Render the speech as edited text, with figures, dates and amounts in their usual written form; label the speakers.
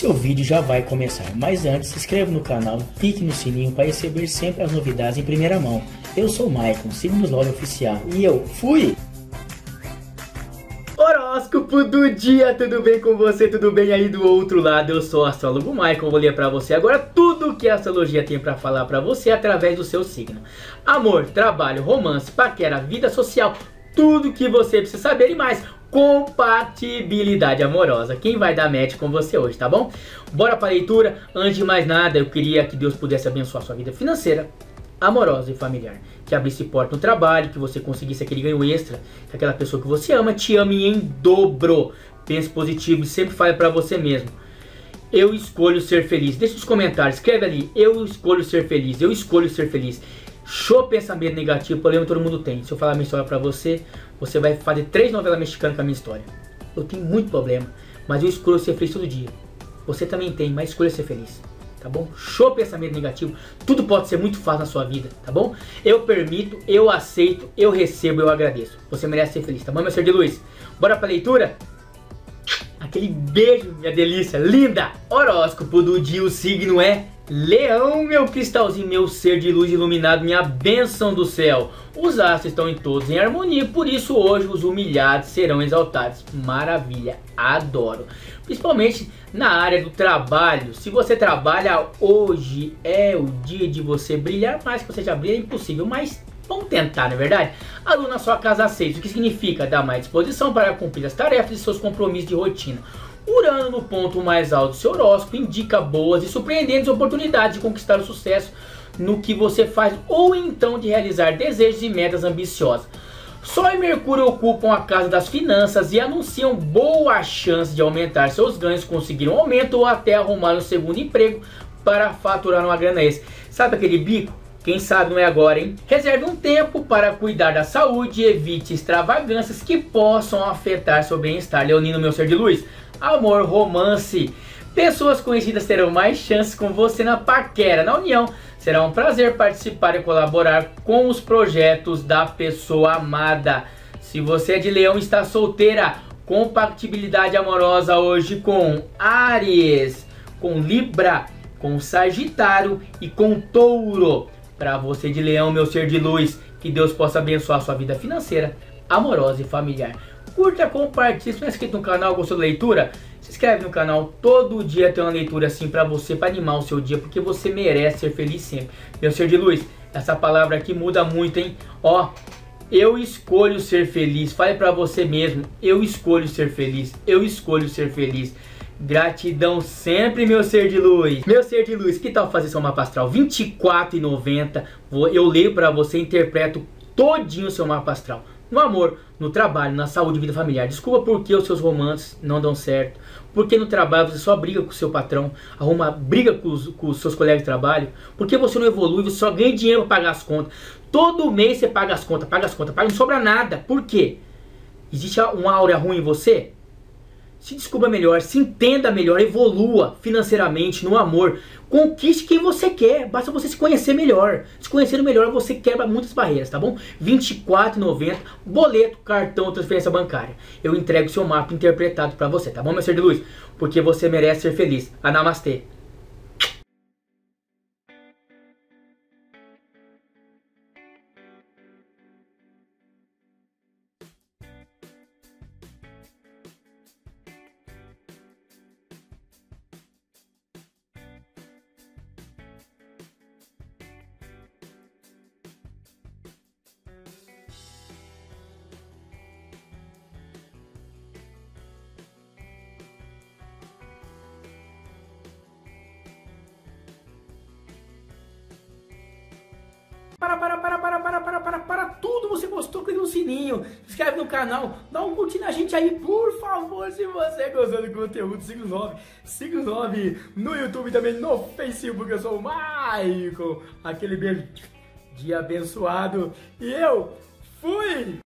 Speaker 1: seu vídeo já vai começar, mas antes se inscreva no canal, clique no sininho para receber sempre as novidades em primeira mão. Eu sou o Maicon, siga-nos logo oficial e eu fui! Horóscopo do dia, tudo bem com você? Tudo bem aí do outro lado? Eu sou o astrólogo Maicon, vou ler para você agora tudo que a astrologia tem para falar para você através do seu signo. Amor, trabalho, romance, paquera, vida social, tudo que você precisa saber e mais. Compatibilidade amorosa. Quem vai dar match com você hoje, tá bom? Bora pra leitura. Antes de mais nada, eu queria que Deus pudesse abençoar sua vida financeira, amorosa e familiar. Que abrisse porta no trabalho, que você conseguisse aquele ganho extra, que aquela pessoa que você ama te ame em dobro. Pense positivo e sempre fale pra você mesmo: eu escolho ser feliz. Deixa nos comentários, escreve ali: eu escolho ser feliz, eu escolho ser feliz. Show pensamento negativo, problema todo mundo tem. Se eu falar minha história pra você, você vai fazer 3 novelas mexicanas com a minha história. Eu tenho muito problema, mas eu escolho ser feliz todo dia. Você também tem, mas escolha ser feliz, tá bom? Show pensamento negativo, tudo pode ser muito fácil na sua vida, tá bom? Eu permito, eu aceito, eu recebo, eu agradeço. Você merece ser feliz, tá bom, meu ser de luz? Bora pra leitura? Aquele beijo, minha delícia, linda! Horóscopo do dia, o signo é Leão, meu cristalzinho, meu ser de luz iluminado, minha bênção do céu. Os astros estão todos em harmonia, por isso hoje os humilhados serão exaltados. Maravilha, adoro. Principalmente na área do trabalho. Se você trabalha, hoje é o dia de você brilhar mais, que você já brilha, é impossível, mas vamos tentar, não é verdade? A lua na sua casa 6, o que significa? Dar mais disposição para cumprir as tarefas e seus compromissos de rotina. Urano no ponto mais alto do seu horóscopo indica boas e surpreendentes oportunidades de conquistar o sucesso no que você faz ou então de realizar desejos e metas ambiciosas. Sol e Mercúrio ocupam a casa das finanças e anunciam boa chance de aumentar seus ganhos, conseguir um aumento ou até arrumar um segundo emprego para faturar uma grana extra. Sabe aquele bico? Quem sabe não é agora, hein? Reserve um tempo para cuidar da saúde e evite extravagâncias que possam afetar seu bem-estar. Leonino, meu ser de luz. Amor, romance. Pessoas conhecidas terão mais chances com você na paquera. Na união, será um prazer participar e colaborar com os projetos da pessoa amada. Se você é de Leão e está solteira, compatibilidade amorosa hoje com Áries, com Libra, com Sagitário e com Touro. Para você de Leão, meu ser de luz, que Deus possa abençoar sua vida financeira, amorosa e familiar. Curta, compartilhe, se não é inscrito no canal, gostou da leitura? Se inscreve no canal, todo dia tem uma leitura assim pra você, pra animar o seu dia, porque você merece ser feliz sempre. Meu ser de luz, essa palavra aqui muda muito, hein? Ó, eu escolho ser feliz, fale pra você mesmo: eu escolho ser feliz, eu escolho ser feliz. Gratidão sempre, meu ser de luz. Meu ser de luz, que tal fazer seu mapa astral? R$24,90. Eu leio pra você, interpreto todinho o seu mapa astral. No amor, no trabalho, na saúde e vida familiar. Desculpa porque os seus romances não dão certo. Porque no trabalho você só briga com o seu patrão, arruma briga com os seus colegas de trabalho. Porque você não evolui, você só ganha dinheiro para pagar as contas. Todo mês você paga as contas, não sobra nada. Por quê? Existe uma áurea ruim em você? Se descubra melhor, se entenda melhor, evolua financeiramente, no amor. Conquiste quem você quer, basta você se conhecer melhor. Se conhecendo melhor, você quebra muitas barreiras, tá bom? R$24,90, boleto, cartão, transferência bancária. Eu entrego o seu mapa interpretado pra você, tá bom, meu ser de luz? Porque você merece ser feliz. Namastê. Para tudo, você gostou, clica no sininho, se inscreve no canal, dá um curtir na gente aí, por favor, se você gostou do conteúdo, siga o 9 no YouTube e também no Facebook, eu sou o Maicon, aquele beijo de abençoado, e eu fui!